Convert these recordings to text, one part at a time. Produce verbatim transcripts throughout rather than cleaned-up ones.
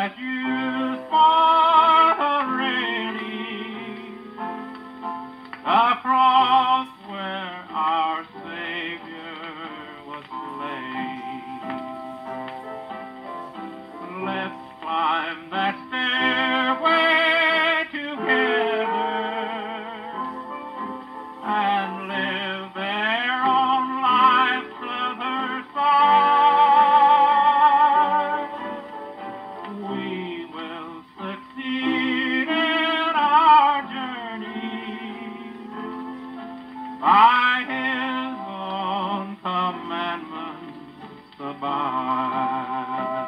was used for the railing, the cross where our Savior was slain. Let's climb that stairway together and live there on life's other side. We will succeed in our journey by His own commandments abide.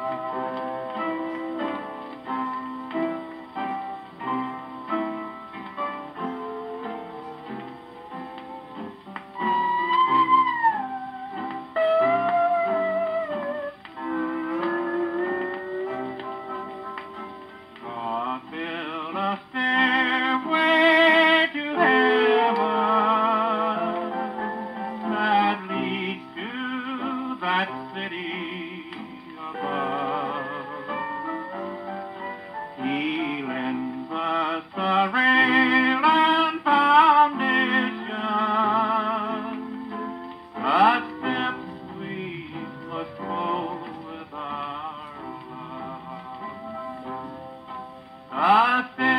God built a stairway to heaven that leads to that city above. He lends us a rail and foundation, a step we must hold with our love. A